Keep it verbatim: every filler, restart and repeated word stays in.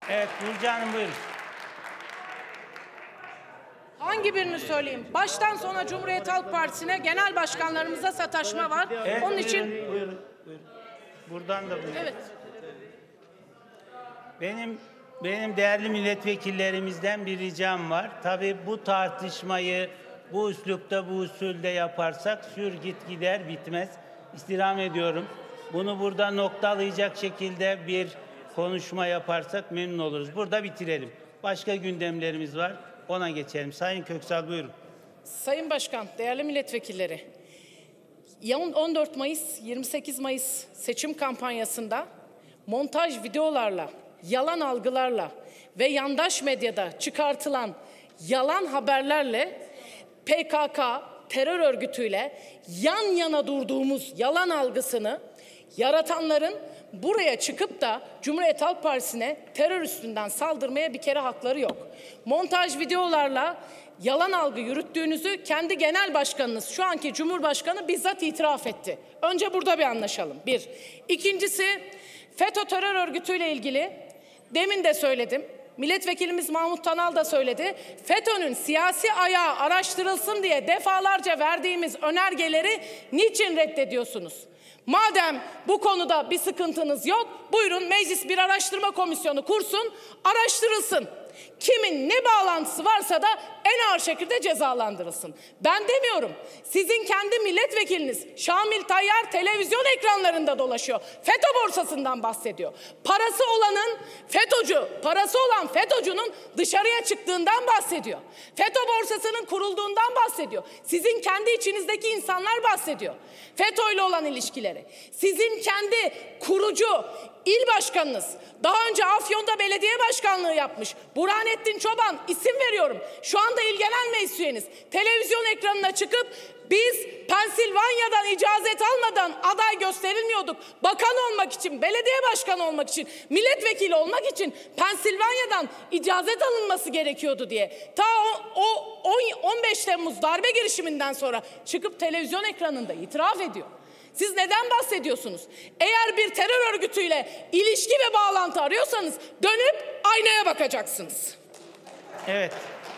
Evet, Burcu Hanım buyurun. Hangi birini söyleyeyim? Baştan sona Cumhuriyet Halk Partisi'ne, genel başkanlarımıza sataşma var. Evet, Onun buyurun, için... Buyurun, buyurun. Buradan da buyurun. Evet. Benim benim değerli milletvekillerimizden bir ricam var. Tabii bu tartışmayı bu üslupta, bu usulde yaparsak sür git gider bitmez. İstirham ediyorum. Bunu burada noktalayacak şekilde bir konuşma yaparsak memnun oluruz. Burada bitirelim. Başka gündemlerimiz var. Ona geçelim. Sayın Köksal buyurun. Sayın Başkan, değerli milletvekilleri, on dört Mayıs, yirmi sekiz Mayıs seçim kampanyasında montaj videolarla, yalan algılarla ve yandaş medyada çıkartılan yalan haberlerle P K K terör örgütüyle yan yana durduğumuz yalan algısını yaratanların buraya çıkıp da Cumhuriyet Halk Partisi'ne terör üstünden saldırmaya bir kere hakları yok. Montaj videolarla yalan algı yürüttüğünüzü kendi genel başkanınız, şu anki Cumhurbaşkanı bizzat itiraf etti. Önce burada bir anlaşalım. Bir. İkincisi, FETÖ terör örgütüyle ilgili demin de söyledim. Milletvekilimiz Mahmut Tanal da söyledi. FETÖ'nün siyasi ayağı araştırılsın diye defalarca verdiğimiz önergeleri niçin reddediyorsunuz? Madem bu konuda bir sıkıntınız yok, buyurun meclis bir araştırma komisyonu kursun, araştırılsın. Kimin ne bağlantısı varsa da en ağır şekilde cezalandırılsın. Ben demiyorum. Sizin kendi milletvekiliniz Şamil Tayyar televizyon ekranlarında dolaşıyor. FETÖ borsasından bahsediyor. Parası olanın FETÖ'cü, parası olan FETÖ'cünün dışarıya çıktığından bahsediyor. FETÖ borsasının kurulduğundan bahsediyor. Sizin kendi içinizdeki insanlar bahsediyor. FETÖ ile olan ilişkileri. Sizin kendi kurucu İl başkanınız daha önce Afyon'da belediye başkanlığı yapmış Burhanettin Çoban, isim veriyorum, şu anda İl Genel Meclis üyeniz, televizyon ekranına çıkıp biz Pensilvanya'dan icazet almadan aday gösterilmiyorduk. Bakan olmak için, belediye başkanı olmak için, milletvekili olmak için Pensilvanya'dan icazet alınması gerekiyordu diye. Ta o, o on beş Temmuz darbe girişiminden sonra çıkıp televizyon ekranında itiraf ediyor. Siz neden bahsediyorsunuz? Eğer bir terör örgütüyle ilişki ve bağlantı arıyorsanız dönüp aynaya bakacaksınız. Evet.